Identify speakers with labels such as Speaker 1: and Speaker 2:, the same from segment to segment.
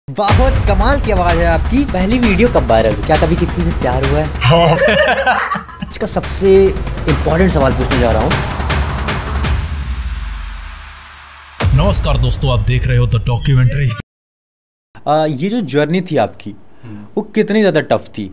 Speaker 1: बहुत कमाल की आवाज है आपकी। पहली वीडियो कब वायरल हुई? क्या कभी किसी से प्यार हुआ है? इसका सबसे इम्पोर्टेंट सवाल पूछने जा रहा हूँ।
Speaker 2: नमस्कार दोस्तों, आप देख रहे हो द डॉक्यूमेंट्री।
Speaker 1: ये जो जर्नी थी आपकी वो कितनी ज़्यादा टफ थी?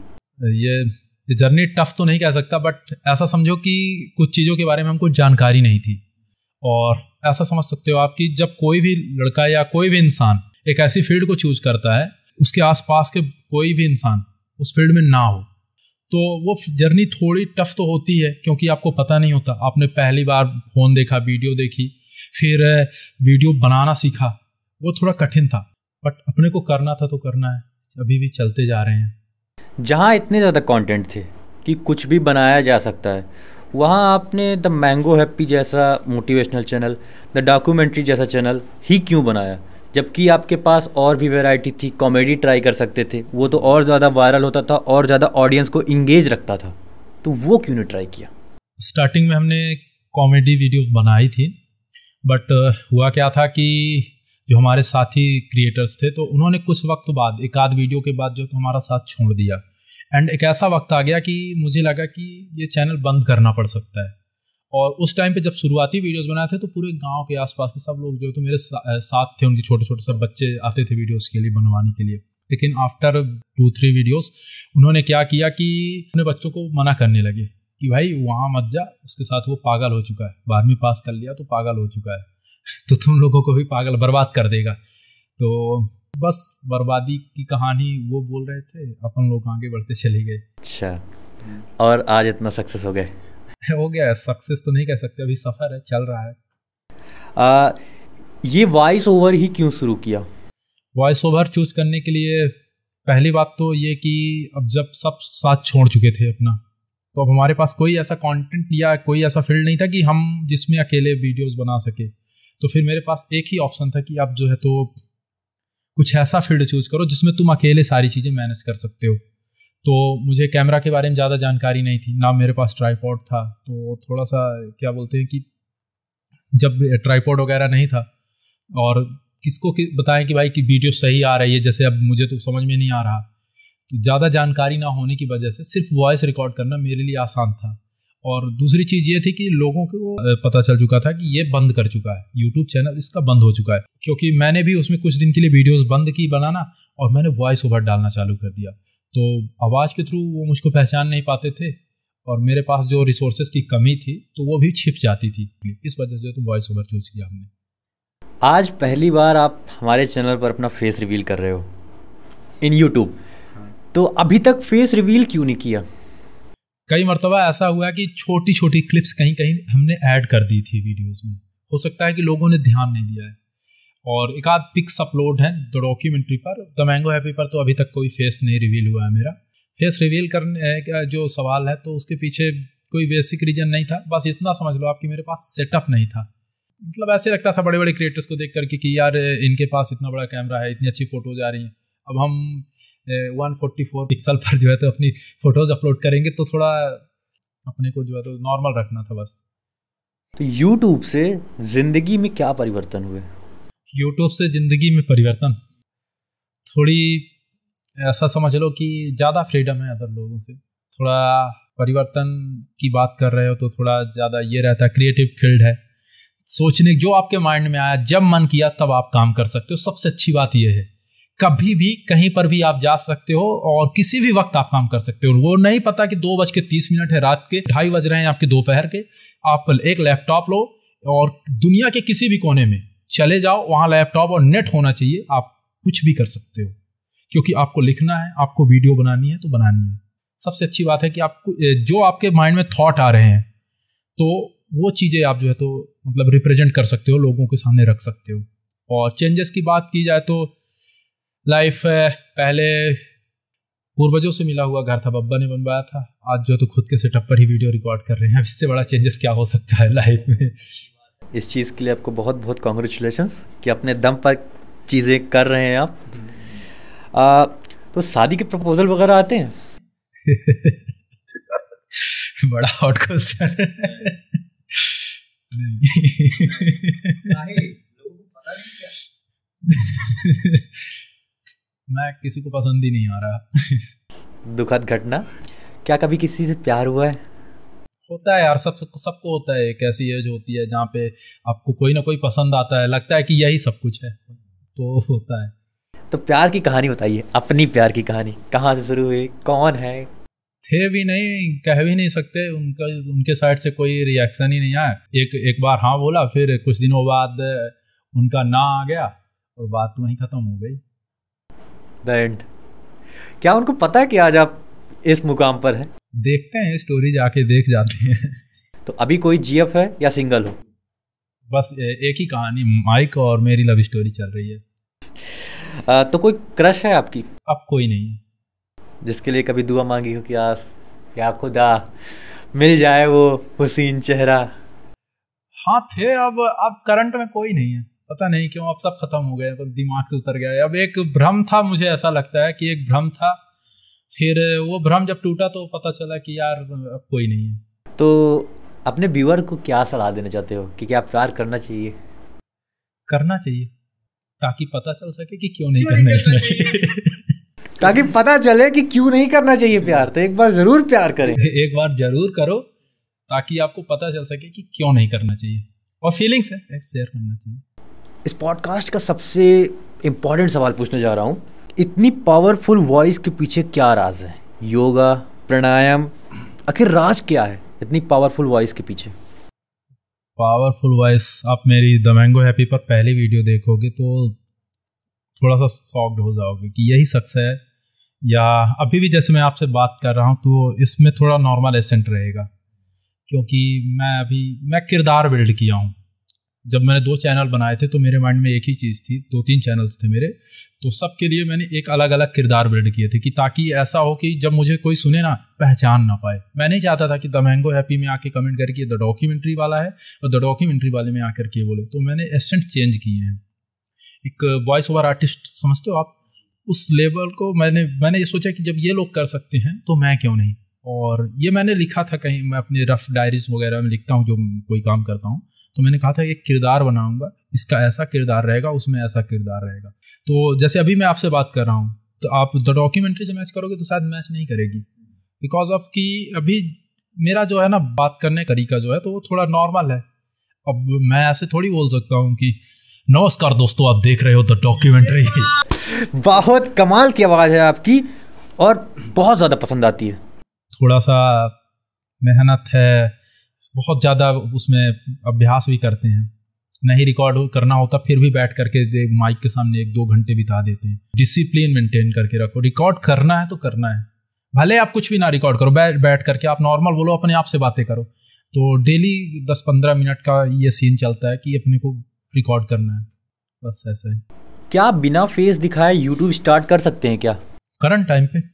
Speaker 2: ये जर्नी टफ तो नहीं कह सकता, बट ऐसा समझो कि कुछ चीज़ों के बारे में हमको जानकारी नहीं थी। और ऐसा समझ सकते हो आप कि जब कोई भी लड़का या कोई भी इंसान एक ऐसी फील्ड को चूज करता है, उसके आसपास के कोई भी इंसान उस फील्ड में ना हो, तो वो जर्नी थोड़ी टफ तो होती है, क्योंकि आपको पता नहीं होता। आपने पहली बार फोन देखा, वीडियो देखी, फिर वीडियो बनाना सीखा, वो थोड़ा कठिन था, बट अपने को करना था तो करना है। अभी भी चलते जा रहे हैं।
Speaker 1: जहाँ इतने ज़्यादा कंटेंट थे कि कुछ भी बनाया जा सकता है, वहाँ आपने द मैंगो हैप्पी जैसा मोटिवेशनल चैनल, द डॉक्यूमेंट्री जैसा चैनल ही क्यों बनाया? जबकि आपके पास और भी वैरायटी थी, कॉमेडी ट्राई कर सकते थे, वो तो और ज़्यादा वायरल होता था और ज़्यादा ऑडियंस को इंगेज रखता था, तो वो क्यों नहीं ट्राई किया?
Speaker 2: स्टार्टिंग में हमने कॉमेडी वीडियो बनाई थी, बट हुआ क्या था कि जो हमारे साथी क्रिएटर्स थे, तो उन्होंने कुछ वक्त बाद, एक आध वीडियो के बाद जो हमारा साथ छोड़ दिया। एंड एक ऐसा वक्त आ गया कि मुझे लगा कि ये चैनल बंद करना पड़ सकता है। और उस टाइम पे जब शुरुआती वीडियोस बनाए थे, तो पूरे गांव के आसपास के सब लोग जो तो मेरे साथ थे, उनके छोटे छोटे सब बच्चे आते थे वीडियोस के लिए बनवाने के लिए। लेकिन आफ्टर 2-3 वीडियोस उन्होंने क्या किया कि अपने बच्चों को मना करने लगे कि भाई वहाँ मत जा, उसके साथ वो पागल हो चुका है, 12वीं पास कर लिया तो पागल हो चुका है, तो तुम लोगों को भी पागल बर्बाद कर देगा। तो बस बर्बादी की कहानी वो बोल रहे थे, अपन लोग आगे बढ़ते चले गए।
Speaker 1: अच्छा, और आज इतना सक्सेस हो गए?
Speaker 2: हो गया, सक्सेस तो नहीं कह सकते, अभी सफ़र है, चल रहा है।
Speaker 1: ये वॉइस ओवर ही क्यों शुरू किया?
Speaker 2: वॉइस ओवर चूज करने के लिए पहली बात तो ये कि अब जब सब साथ छोड़ चुके थे अपना, तो अब हमारे पास कोई ऐसा कंटेंट या कोई ऐसा फील्ड नहीं था कि हम जिसमें अकेले वीडियोस बना सके। तो फिर मेरे पास एक ही ऑप्शन था कि अब जो है तो कुछ ऐसा फील्ड चूज करो जिसमें तुम अकेले सारी चीज़ें मैनेज कर सकते हो। तो मुझे कैमरा के बारे में ज़्यादा जानकारी नहीं थी, ना मेरे पास ट्राइपॉड था, तो थोड़ा सा क्या बोलते हैं कि जब ट्राइपॉड वगैरह नहीं था और किसको बताएं कि भाई कि वीडियो सही आ रही है, जैसे अब मुझे तो समझ में नहीं आ रहा, तो ज़्यादा जानकारी ना होने की वजह से सिर्फ वॉइस रिकॉर्ड करना मेरे लिए आसान था। और दूसरी चीज़ ये थी कि लोगों को पता चल चुका था कि ये बंद कर चुका है, यूट्यूब चैनल इसका बंद हो चुका है, क्योंकि मैंने भी उसमें कुछ दिन के लिए वीडियोस बंद की बनाना और मैंने वॉइस ओवर डालना चालू कर दिया। तो आवाज़ के थ्रू वो मुझको पहचान नहीं पाते थे और मेरे पास जो रिसोर्सेज की कमी थी तो वो भी छिप जाती थी। इस वजह से तो वॉइस ओवर चूज किया हमने।
Speaker 1: आज पहली बार आप हमारे चैनल पर अपना फेस रिवील कर रहे हो इन यूट्यूब, तो अभी तक फेस रिवील क्यों नहीं किया?
Speaker 2: कई मरतबा ऐसा हुआ कि छोटी छोटी क्लिप्स कहीं कहीं हमने ऐड कर दी थी वीडियोस में, हो सकता है कि लोगों ने ध्यान नहीं दिया है। और एक आध पिक्स अपलोड है द डॉक्यूमेंट्री पर, द मैंगो हैप्पी पर तो अभी तक कोई फेस नहीं रिवील हुआ है मेरा। फेस रिवील करने का जो सवाल है, तो उसके पीछे कोई बेसिक रीजन नहीं था, बस इतना समझ लो आपकी मेरे पास सेटअप नहीं था। मतलब ऐसे लगता था बड़े बड़े क्रिएटर्स को देख करके कि यार इनके पास इतना बड़ा कैमरा है, इतनी अच्छी फोटोज आ रही हैं, अब हम 144 पिक्सल पर जो है तो अपनी फोटोज अपलोड करेंगे, तो थोड़ा अपने को जो है तो नॉर्मल रखना था बस।
Speaker 1: तो यूट्यूब से जिंदगी में क्या परिवर्तन हुए?
Speaker 2: यूट्यूब से ज़िंदगी में परिवर्तन, थोड़ी ऐसा समझ लो कि ज़्यादा फ्रीडम है अदर लोगों से। थोड़ा परिवर्तन की बात कर रहे हो तो थोड़ा ज़्यादा ये रहता है, क्रिएटिव फील्ड है, सोचने जो आपके माइंड में आया, जब मन किया तब आप काम कर सकते हो। सबसे अच्छी बात यह है, कभी भी कहीं पर भी आप जा सकते हो और किसी भी वक्त आप काम कर सकते हो। वो नहीं पता कि 2:30 है रात के, 2:30 बज रहे हैं आपके दोपहर के, आप एक लैपटॉप लो और दुनिया के किसी भी कोने में चले जाओ, वहाँ लैपटॉप और नेट होना चाहिए, आप कुछ भी कर सकते हो। क्योंकि आपको लिखना है, आपको वीडियो बनानी है तो बनानी है। सबसे अच्छी बात है कि आपको जो आपके माइंड में थॉट आ रहे हैं, तो वो चीज़ें आप जो है तो मतलब रिप्रेजेंट कर सकते हो, लोगों के सामने रख सकते हो। और चेंजेस की बात की जाए तो लाइफ पहले पूर्वजों से मिला हुआ घर था, बब्बा ने बनवाया था, आज जो तो खुद के सेटअप पर ही वीडियो रिकॉर्ड कर रहे हैं। इससे बड़ा चेंजेस क्या हो सकता है लाइफ में।
Speaker 1: इस चीज़ के लिए आपको बहुत बहुत कॉन्ग्रेचुलेशंस कि अपने दम पर चीज़ें कर रहे हैं आप। तो शादी के प्रपोजल वगैरह आते हैं?
Speaker 2: बड़ा हॉट क्वेश्चन है। नहीं, लोगों को पता नहीं क्या। मैं किसी को पसंद ही नहीं आ रहा।
Speaker 1: दुखद घटना, क्या कभी किसी से प्यार हुआ है?
Speaker 2: होता है यार, सबको होता है। एक ऐसी एज होती है जहाँ पे आपको कोई ना कोई पसंद आता है, लगता है कि यही सब कुछ है, तो होता है।
Speaker 1: तो प्यार की कहानी बताइए, अपनी प्यार की कहानी कहाँ से शुरू हुई, कौन है?
Speaker 2: थे भी नहीं, कह भी नहीं सकते, उनके साइड से कोई रिएक्शन ही नहीं आया। एक बार हाँ बोला, फिर कुछ दिनों बाद उनका ना आ गया और बात वहीं खत्म हो गई।
Speaker 1: The end. क्या उनको पता है कि आज आप इस मुकाम पर हैं?
Speaker 2: देखते हैं, स्टोरी जाके देख जाते हैं।
Speaker 1: तो अभी कोई जीएफ है या सिंगल हो?
Speaker 2: बस एक ही कहानी, माइक और मेरी लव स्टोरी चल रही है।
Speaker 1: तो कोई क्रश है आपकी?
Speaker 2: अब कोई नहीं है।
Speaker 1: जिसके लिए कभी दुआ मांगी हो कि आज या खुदा मिल जाए वो हुसीन चेहरा?
Speaker 2: हाँ थे, अब करंट में कोई नहीं है, पता नहीं क्यों अब सब खत्म हो गए, अब दिमाग से उतर गया है। अब एक भ्रम था, मुझे ऐसा लगता है कि एक भ्रम था, फिर वो भ्रम जब टूटा तो पता चला कि यार अब कोई नहीं है।
Speaker 1: तो अपने व्यूअर को क्या सलाह देना चाहते हो कि क्या प्यार करना चाहिए?
Speaker 2: करना चाहिए, ताकि पता चल सके कि क्यों नहीं करना चाहिए।
Speaker 1: ताकि पता चले कि क्यों नहीं करना चाहिए प्यार, तो एक बार जरूर प्यार करें।
Speaker 2: एक बार जरूर करो, ताकि आपको पता चल सके कि क्यों नहीं करना चाहिए, और फीलिंग्स है शेयर करना चाहिए।
Speaker 1: इस पॉडकास्ट का सबसे इम्पोर्टेंट सवाल पूछने जा रहा हूँ, इतनी पावरफुल वॉइस के पीछे क्या राज है? योगा, प्राणायाम, आखिर राज क्या है इतनी पावरफुल वॉइस के पीछे?
Speaker 2: पावरफुल वॉइस, आप मेरी द मैंगो हैप्पी पर पहली वीडियो देखोगे तो थोड़ा सा शॉक्ड हो जाओगे कि यही सच है, या अभी भी जैसे मैं आपसे बात कर रहा हूँ तो इसमें थोड़ा नॉर्मल एसेंट रहेगा, क्योंकि मैं किरदार बिल्ड किया हूँ। जब मैंने 2 चैनल बनाए थे तो मेरे माइंड में एक ही चीज़ थी, 2-3 चैनल्स थे मेरे, तो सबके लिए मैंने एक अलग अलग किरदार बिल्ड किए थे, कि ताकि ऐसा हो कि जब मुझे कोई सुने ना, पहचान ना पाए। मैं नहीं चाहता था कि द मैंगो हैप्पी में आके कमेंट करके द डॉक्यूमेंट्री वाला है और द डॉक्यूमेंट्री वाले में आकर के बोले, तो मैंने एसेंट चेंज किए हैं। एक वॉइस ओवर आर्टिस्ट समझते हो आप, उस लेवल को मैंने ये सोचा कि जब ये लोग कर सकते हैं तो मैं क्यों नहीं। और ये मैंने लिखा था कहीं, मैं अपने रफ डायरीज वगैरह में लिखता हूँ जो कोई काम करता हूँ, तो मैंने कहा था एक किरदार बनाऊंगा, इसका ऐसा किरदार रहेगा, उसमें ऐसा किरदार रहेगा। तो जैसे अभी मैं आपसे बात कर रहा हूँ, तो आप द डॉक्यूमेंट्री से मैच करोगे तो शायद मैच नहीं करेगी, बिकॉज ऑफ कि अभी मेरा जो है ना बात करने का तरीका जो है तो वो थोड़ा नॉर्मल है। अब मैं ऐसे थोड़ी बोल सकता हूँ कि नमस्कार दोस्तों, आप देख रहे हो द डॉक्यूमेंट्री।
Speaker 1: बहुत कमाल की आवाज़ है आपकी और बहुत ज़्यादा पसंद आती है।
Speaker 2: थोड़ा सा मेहनत है, बहुत ज़्यादा उसमें अभ्यास भी करते हैं, नहीं रिकॉर्ड करना होता फिर भी बैठ करके माइक के सामने 1-2 घंटे बिता देते हैं। डिसिप्लिन मेंटेन करके रखो, रिकॉर्ड करना है तो करना है, भले आप कुछ भी ना रिकॉर्ड करो, बैठ करके आप नॉर्मल बोलो, अपने आप से बातें करो। तो डेली 10-15 मिनट का ये सीन चलता है कि अपने को रिकॉर्ड करना है, बस ऐसा है।
Speaker 1: क्या बिना फेस दिखाए यूट्यूब स्टार्ट कर सकते हैं क्या
Speaker 2: करंट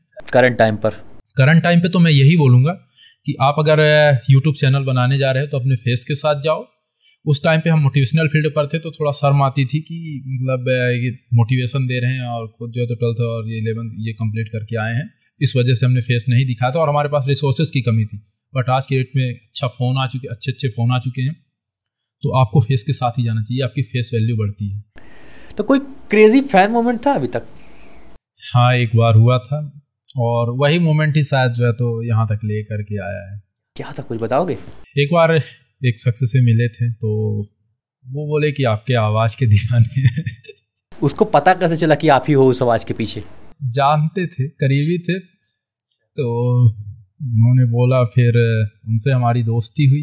Speaker 2: टाइम पे? तो मैं यही बोलूँगा कि आप अगर यूट्यूब चैनल बनाने जा रहे हो तो अपने फेस के साथ जाओ। उस टाइम पे हम मोटिवेशनल फील्ड पर थे तो थोड़ा शर्म आती थी कि मतलब ये मोटिवेशन दे रहे हैं और खुद जो है तो 12th और ये 11th ये कंप्लीट करके आए हैं, इस वजह से हमने फेस नहीं दिखाया था और हमारे पास रिसोर्सेज की कमी थी। बट आज के डेट में अच्छे फ़ोन आ चुके हैं, तो आपको फेस के साथ ही जाना चाहिए, आपकी फेस वैल्यू बढ़ती है।
Speaker 1: तो कोई क्रेजी फैन मोमेंट था अभी तक?
Speaker 2: हाँ, एक बार हुआ था और वही मोमेंट ही शायद जो है तो यहाँ तक ले करके आया है।
Speaker 1: क्या था, कुछ बताओगे?
Speaker 2: एक बार एक शख्स से मिले थे तो वो बोले कि आपके आवाज़ के दीवाने हैं।
Speaker 1: उसको पता कैसे चला कि आप ही हो उस आवाज़ के पीछे?
Speaker 2: जानते थे, करीबी थे, तो उन्होंने बोला, फिर उनसे हमारी दोस्ती हुई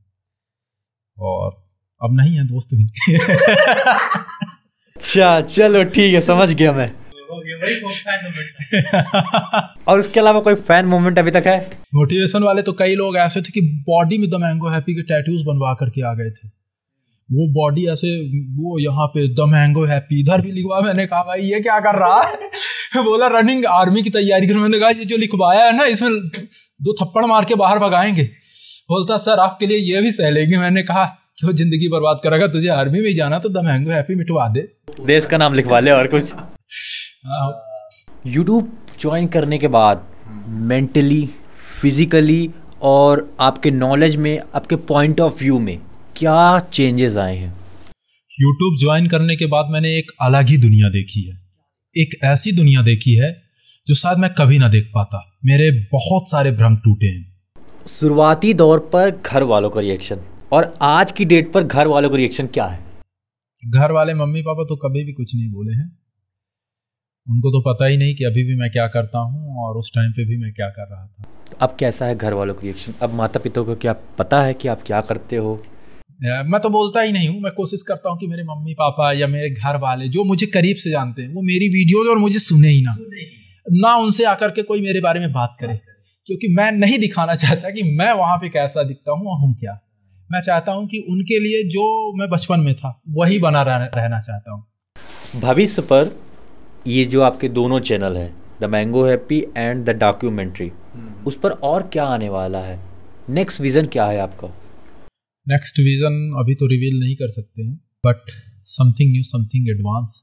Speaker 2: और अब नहीं है दोस्त भी।
Speaker 1: अच्छा, चलो ठीक है, समझ गया मैं। और उसके अलावा कोई फैन मोमेंट अभी तक है?
Speaker 2: मोटिवेशन वाले तो कई लोग ऐसे थे कि बॉडी में द मैंगो हैप्पी के टैटूज बनवा करके आ गए थे। वो बॉडी ऐसे, वो यहाँ पे द मैंगो हैप्पी इधर भी लिखवा। मैंने कहा भाई ये क्या कर रहा है? बोला रनिंग आर्मी की तैयारी कर। मैंने कहा ये जो लिखवाया है ना इसमें 2 थप्पड़ मार के बाहर भगाएंगे। बोलता सर आपके लिए ये भी सह लेंगे। मैंने कहा क्यों जिंदगी बर्बाद करेगा, तुझे आर्मी में ही जाना तो द मैंगो हैप्पी मिटवा दे,
Speaker 1: देश का नाम लिखवा ले और कुछ। यूट्यूब ज्वाइन करने के बाद मेंटली, फिजिकली और आपके नॉलेज में, आपके पॉइंट ऑफ व्यू में क्या चेंजेस आए हैं?
Speaker 2: यूट्यूब ज्वाइन करने के बाद मैंने एक अलग ही दुनिया देखी है। एक ऐसी दुनिया देखी है जो शायद मैं कभी ना देख पाता। मेरे बहुत सारे भ्रम टूटे हैं।
Speaker 1: शुरुआती दौर पर घर वालों का रिएक्शन और आज की डेट पर घर वालों का रिएक्शन क्या है?
Speaker 2: घर वाले मम्मी पापा तो कभी भी कुछ नहीं बोले हैं। उनको तो पता ही नहीं कि अभी भी मैं क्या करता हूँ और उस टाइम पे भी मैं क्या कर रहा था।
Speaker 1: अब कैसा है घर वालों का रिएक्शन? अब माता पिता को क्या पता है कि आप क्या करते हो?
Speaker 2: मैं तो बोलता ही नहीं हूँ। मैं कोशिश करता हूँ कि मेरे मम्मी पापा या मेरे घर वाले जो मुझे करीब से जानते हैं वो मेरी वीडियोज और मुझे सुने ही ना उनसे आकर के कोई मेरे बारे में बात करे, क्योंकि मैं नहीं दिखाना चाहता कि मैं वहां पे कैसा दिखता हूँ और हूँ क्या। मैं चाहता हूँ कि उनके लिए जो मैं बचपन में था वही बना रहना चाहता हूँ।
Speaker 1: भविष्य पर ये जो आपके दोनों चैनल हैं, the Mango Happy and the documentary, उस पर और क्या आने वाला है? नेक्स्ट विजन क्या है आपका?
Speaker 2: नेक्स्ट विजन अभी तो रिवील नहीं कर सकते हैं, but something new, something advance,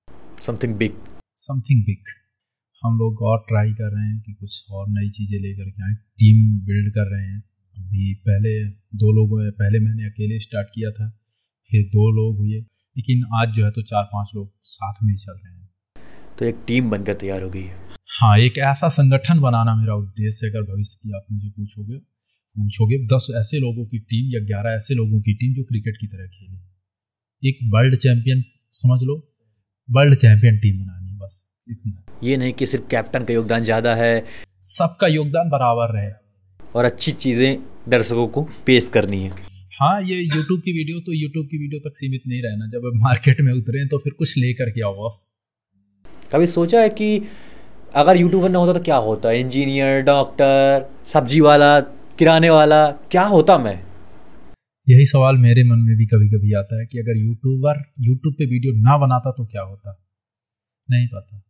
Speaker 2: something big. हम लोग और ट्राई कर रहे हैं कि कुछ और नई चीज़ें लेकर के आए। टीम बिल्ड कर रहे हैं। अभी पहले मैंने अकेले स्टार्ट किया था, फिर 2 लोग हुए, लेकिन आज जो है तो 4-5 लोग साथ में ही चल रहे हैं।
Speaker 1: तो एक टीम बनकर तैयार हो गई है।
Speaker 2: हाँ, एक ऐसा संगठन बनाना मेरा उद्देश्य है। अगर भविष्य की आप मुझे पूछोगे 10 ऐसे लोगों की टीम या 11 ऐसे लोगों की टीम जो क्रिकेट की तरह खेले। एक वर्ल्ड चैंपियन समझ लो, वर्ल्ड चैंपियन टीम बनानी है, बस इतना।
Speaker 1: ये नहीं कि सिर्फ कैप्टन का योगदान ज़्यादा है,
Speaker 2: सबका योगदान बराबर रहे
Speaker 1: और अच्छी चीज़ें दर्शकों को पेश करनी है।
Speaker 2: हाँ, ये यूट्यूब की वीडियो तक सीमित नहीं रहना। जब मार्केट में उतरे तो फिर कुछ लेकर के आओ बॉस।
Speaker 1: कभी सोचा है कि अगर यूट्यूबर ना होता तो क्या होता? इंजीनियर, डॉक्टर, सब्जी वाला, किराने वाला, क्या होता मैं?
Speaker 2: यही सवाल मेरे मन में भी कभी कभी आता है कि अगर यूट्यूब पे वीडियो ना बनाता तो क्या होता। नहीं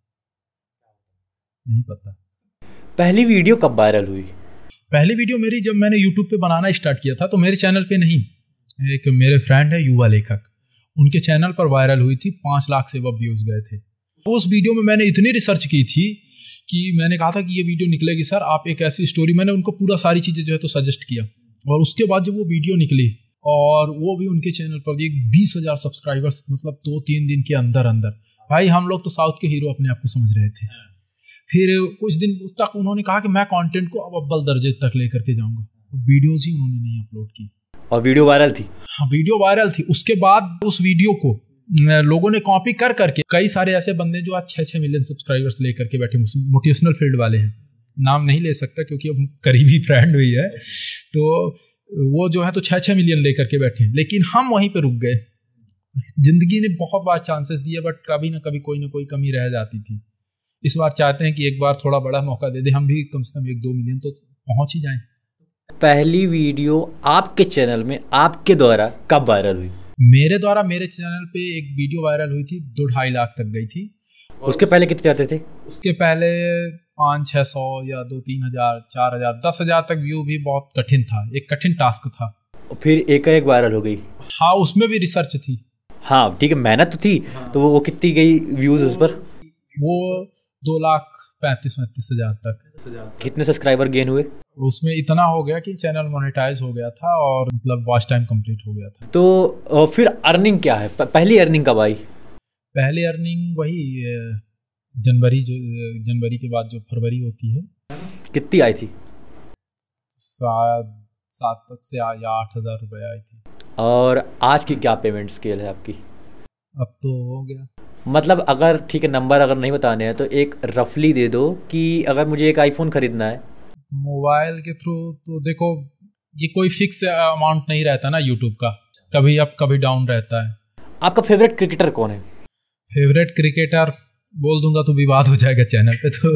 Speaker 2: पता।
Speaker 1: पहली वीडियो कब वायरल हुई?
Speaker 2: पहली वीडियो मेरी जब मैंने यूट्यूब पे बनाना स्टार्ट किया था तो मेरे चैनल पे नहीं, एक मेरे फ्रेंड है युवा लेखक, उनके चैनल पर वायरल हुई थी। 5 लाख से अब व्यूज गए थे। उस वीडियो में मैंने इतनी रिसर्च की थी कि मैंने कहा था कि ये वीडियो निकलेगी सर, आप एक ऐसी स्टोरी, मैंने उनको पूरा सारी चीज़ें जो है तो सजेस्ट किया। और उसके बाद जब वो वीडियो निकली और वो भी उनके चैनल पर 20,000 सब्सक्राइबर्स, मतलब 2-3 दिन के अंदर भाई हम लोग तो साउथ के हीरो अपने आप को समझ रहे थे। फिर कुछ दिन तक उन्होंने कहा कि मैं कंटेंट को अब अव्वल दर्जे तक लेकर के जाऊंगा। वीडियोज ही उन्होंने नहीं अपलोड की
Speaker 1: और वीडियो वायरल थी।
Speaker 2: हाँ, वीडियो वायरल थी। उसके बाद उस वीडियो को लोगों ने कॉपी कर करके, कई सारे ऐसे बंदे जो आज 6-6 मिलियन सब्सक्राइबर्स लेकर के बैठे, मोटिवेशनल फील्ड वाले हैं, नाम नहीं ले सकता क्योंकि अब करीबी फ्रेंड हुई है, तो वो जो है तो 6-6 मिलियन लेकर के बैठे हैं। लेकिन हम वहीं पे रुक गए। जिंदगी ने बहुत बार चांसेस दिए, बट कभी ना कभी कोई ना कोई कमी रह जाती थी। इस बार चाहते हैं कि एक बार थोड़ा बड़ा मौका दे दे, हम भी कम से कम 1-2 मिलियन तो पहुंच ही जाएं।
Speaker 1: पहली वीडियो आपके चैनल में आपके द्वारा कब वायरल हुई?
Speaker 2: मेरे द्वारा मेरे चैनल पे एक वीडियो वायरल हुई थी, 2-2.5 लाख तक गई थी।
Speaker 1: उसके पहले कितने आते थे?
Speaker 2: उसके पहले 500-600 या 2-3 हज़ार, 4 हज़ार, 10 हज़ार तक व्यू भी बहुत कठिन था, एक कठिन टास्क था।
Speaker 1: फिर एक वायरल हो गई।
Speaker 2: हाँ, उसमें भी रिसर्च थी।
Speaker 1: हाँ ठीक है, मेहनत तो थी। हाँ। तो वो कितनी गई व्यूज उस पर?
Speaker 2: वो 2,35,000 हज़ार तक।
Speaker 1: कितने सब्सक्राइबर गेन हुए?
Speaker 2: उसमें इतना हो गया कि चैनल मोनेटाइज हो गया था और मतलब वॉच टाइम कंप्लीट हो गया था।
Speaker 1: तो फिर अर्निंग क्या है? पहली अर्निंग कब आई?
Speaker 2: पहली अर्निंग वही जनवरी के बाद जो फरवरी होती है।
Speaker 1: कितनी आई थी?
Speaker 2: 7 से या 8 हज़ार रुपये आई थी।
Speaker 1: और आज की क्या पेमेंट स्केल है आपकी?
Speaker 2: अब तो हो गया,
Speaker 1: मतलब अगर ठीक है, नंबर अगर नहीं बताने हैं तो एक रफली दे दो कि अगर मुझे एक आईफोन खरीदना है
Speaker 2: मोबाइल के थ्रू, तो देखो ये कोई फिक्स अमाउंट नहीं रहता ना यूट्यूब का, कभी अप कभी डाउन रहता है।
Speaker 1: आपका फेवरेट क्रिकेटर कौन है?
Speaker 2: फेवरेट क्रिकेटर बोल दूंगा तो विवाद हो जाएगा चैनल पे, तो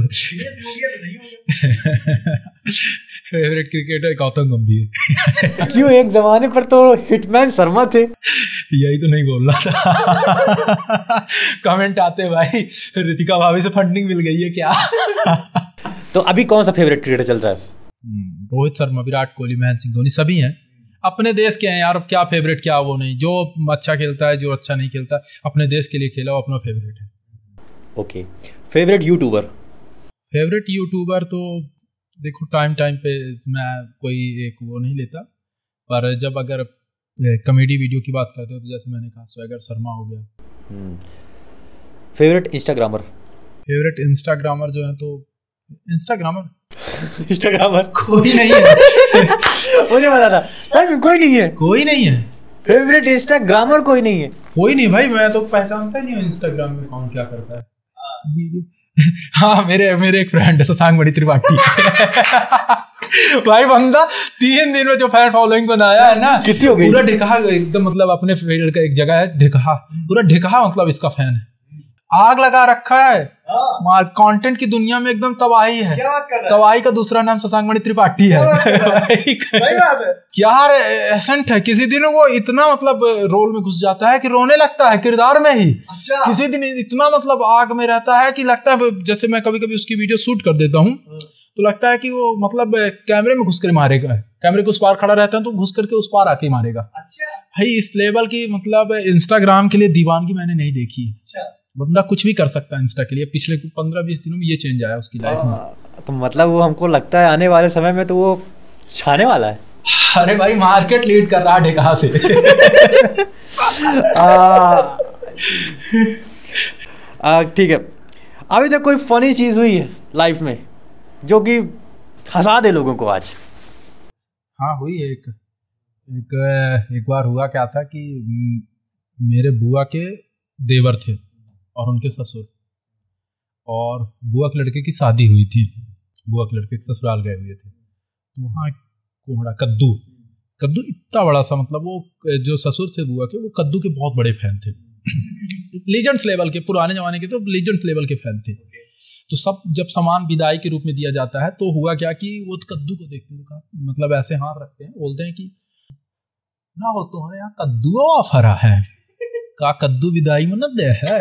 Speaker 2: फेवरेट क्रिकेटर गौतम गंभीर।
Speaker 1: क्यों? एक जमाने पर तो हिटमैन शर्मा थे।
Speaker 2: यही तो नहीं बोल रहा था। कमेंट आते भाई, रितिका भाभी से फंडिंग मिल गई है क्या?
Speaker 1: तो अभी कौन सा फेवरेट क्रिकेटर चल रहा है?
Speaker 2: रोहित शर्मा, विराट कोहली, महेंद्र सिंह धोनी, सभी हैं। अपने देश के हैं यार, अब क्या फेवरेट क्या वो नहीं, जो अच्छा खेलता है, जो अच्छा नहीं खेलता, अपने देश के लिए खेला, वो अपना फेवरेट है।
Speaker 1: Okay, favourite YouTuber?
Speaker 2: Favourite YouTuber तो देखो टाइम पे मैं कोई एक वो नहीं लेता, पर जब अगर कॉमेडी वीडियो की बात करते हो तो जैसे मैंने कहा स्वैगर शर्मा हो गया।
Speaker 1: Favourite Instagrammer?
Speaker 2: फेवरेट इंस्टाग्रामर जो है तो
Speaker 1: इंस्टाग्रामर
Speaker 2: कोई नहीं है।
Speaker 1: मुझे पता था भाई, कोई नहीं है,
Speaker 2: कोई नहीं है
Speaker 1: फेवरेट इंस्टाग्रामर कोई नहीं है।
Speaker 2: कोई नहीं भाई, मैं तो पहचानता नहीं हूँ इंस्टाग्राम में कौन क्या करता है। हाँ मेरे एक फ्रेंड है शशांक मणि त्रिपाठी। भाई बंदा 3 दिन में जो फैन फॉलोइंग बनाया है ना,
Speaker 1: कितनी हो गई?
Speaker 2: पूरा ढिकहा एकदम, मतलब अपने फील्ड का एक जगह है ढिकहा, पूरा ढिकहा मतलब इसका फैन है, आग लगा रखा है। कंटेंट की दुनिया में एकदम तबाही है। क्या बात कर रहा है? तबाही का दूसरा नाम शशांक मणि त्रिपाठी है। सही बात है यार, एसेंट है। किसी दिन वो इतना मतलब रोल में घुस जाता है कि रोने लगता है किरदार में ही। अच्छा। किसी दिन इतना मतलब आग में रहता है कि लगता है, जैसे मैं कभी कभी उसकी वीडियो शूट कर देता हूँ तो लगता है कि वो मतलब कैमरे में घुस कर मारेगा, कैमरे के उस पार खड़ा रहता है तो घुस करके उस पार आके मारेगा। अच्छा। भाई इस लेवल की मतलब इंस्टाग्राम के लिए दीवानगी मैंने नहीं देखी। अच्छा। बंदा कुछ भी कर सकता है इंस्टा के लिए। पिछले 15-20 दिनों में ये चेंज आया उसकी लाइफ में।
Speaker 1: तो मतलब वो हमको लगता है आने वाले समय में तो वो छाने वाला है।
Speaker 2: अरे भाई मार्केट लीड कर रहा है ढेकहा से।
Speaker 1: ठीक है, अभी तक कोई फनी चीज हुई है लाइफ में जो कि हंसा दे लोगों को आज?
Speaker 2: हाँ हुई है। एक बार हुआ क्या था कि मेरे बुआ के देवर थे और उनके ससुर, और बुआ के लड़के की शादी हुई थी, बुआ के लड़के के ससुराल गए हुए थे। तो वहाँ कोहड़ा कद्दू इतना बड़ा सा, मतलब वो जो ससुर थे बुआ के, वो कद्दू के बहुत बड़े फैन थे। लीजेंड्स लेवल के, पुराने जमाने के तो लीजेंड्स लेवल के फैन थे। तो सब जब सामान विदाई के रूप में दिया जाता है तो हुआ क्या कि वो कद्दू को देखते हैं, मतलब ऐसे हाथ रखते हैं, बोलते हैं कि ना हो तुम्हारे यहाँ कद्दू फरा है का, कद्दू विदाई में न दे है।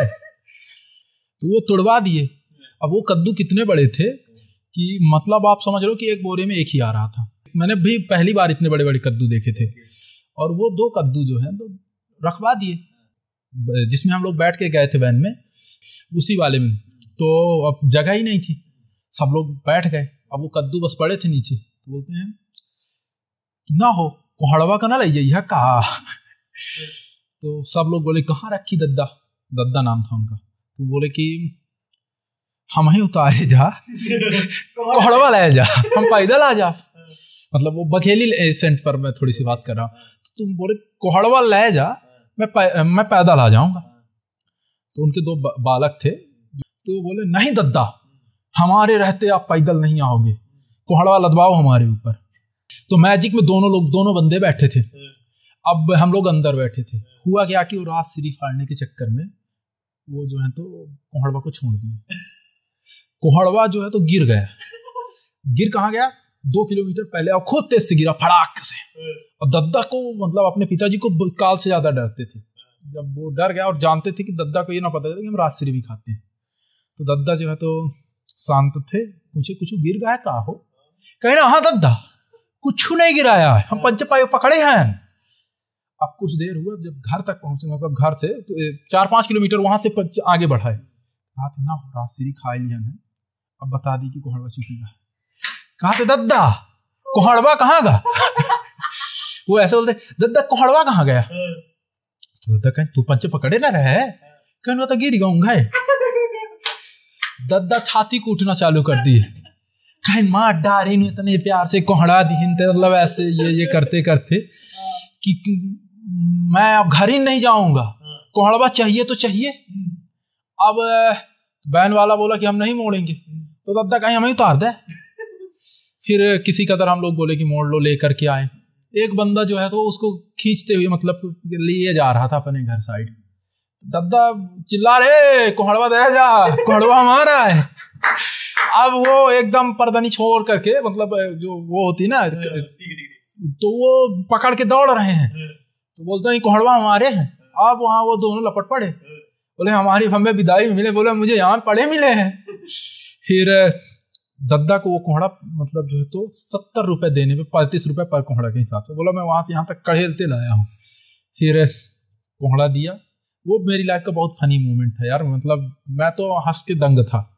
Speaker 2: तो वो तोड़वा दिए। अब वो कद्दू कितने बड़े थे कि मतलब आप समझ रहे हो कि एक बोरे में एक ही आ रहा था। मैंने भी पहली बार इतने बड़े बड़े कद्दू देखे थे। और वो 2 कद्दू जो है तो रखवा दिए, जिसमें हम लोग बैठ के गए थे वैन में, उसी वाले में। तो अब जगह ही नहीं थी, सब लोग बैठ गए। अब वो कद्दू बस पड़े थे नीचे, तो बोलते हैं ना हो कोहड़वा का ना लइया कहा। तो सब लोग बोले कहाँ रखी दद्दा नाम था उनका। तो बोले कि हम ही उतारे जा, कोहड़वा ले जा, हम पैदल आ जा। मतलब वो बघेली सेंट पर मैं थोड़ी सी बात कर रहा हूँ। तो तुम बोले कोहड़वा ले जा, मैं पैदल आ जाऊंगा। तो उनके 2 बालक थे, तो बोले नहीं दद्दा, हमारे रहते आप पैदल नहीं आओगे, कोहड़वा लदवाओ हमारे ऊपर। तो मैजिक में दोनों बंदे बैठे थे। अब हम लोग अंदर बैठे थे। हुआ क्या कि वो रात सीढ़ी फाड़ने के चक्कर में वो जो है तो कोहड़वा को छोड़ दिए। कोहड़वा जो है तो गिर गया। गिर कहाँ गया? 2 किलोमीटर पहले, और खुद तेज से गिरा फड़ाक से। और दद्दा को मतलब अपने पिताजी को काल से ज्यादा डरते थे। जब वो डर गया और जानते थे कि दद्दा को ये ना पता चले कि हम रात सीढ़ी भी खाते हैं, तो दद्दा जो है तो शांत थे। पूछे कुछ गिर गया का हो? कहे ना हाँ दद्दा कुछ नहीं गिराया है, हम पंचे पाए पकड़े हैं। अब कुछ देर हुआ, जब घर तक पहुंचे, मतलब घर से 4-5 किलोमीटर वहां से आगे बढ़ाए, कहा था ना रात सीढ़ी खा लिया है, अब बता दी कि कोहड़वा चुकेगा। कहा थे दद्दा कोहड़वा कहाँ गया? वो ऐसे बोलते दद्दा कोहड़वा कहाँ गया? तो दद्दा कहें तू पंचे पकड़े ना रहे, कहें तो गिर गऊंगा। दद्दा छाती कूटना चालू कर दी। कहें मार डारे इतने प्यार से कोहड़ा दी, मतलब ऐसे ये करते करते कि मैं अब घर ही नहीं जाऊंगा, कोहड़वा चाहिए तो चाहिए। अब वैन वाला बोला कि हम नहीं मोड़ेंगे, तो दद्दा कहीं हमें उतार दे। फिर किसी कदर हम लोग बोले कि मोड़ लो, लेकर के आए। एक बंदा जो है तो उसको खींचते हुए मतलब लिए जा रहा था अपने घर साइड। दद्दा चिल्ला रहे कोहड़वा दे जा, कोहड़वा हमारा है। अब वो एकदम परदनी छोड़ करके, मतलब जो वो होती ना, तो वो पकड़ के दौड़ रहे हैं। तो बोलते हैं कोहड़वा हमारे हैं। अब वहाँ वो दोनों लपट पड़े, बोले हमारी हमें विदाई मिले, बोले मुझे यहाँ पड़े मिले हैं। फिर दद्दा को वो कोहड़ा मतलब जो है तो 70 रुपए देने पे, 35 रुपए पर कोहड़ा के हिसाब से, बोला मैं वहां से यहाँ तक कड़ेलते लाया हूँ। फिर कोहड़ा दिया। वो मेरी लाइफ का बहुत फनी मोमेंट था यार, मतलब मैं तो हंस के दंग था।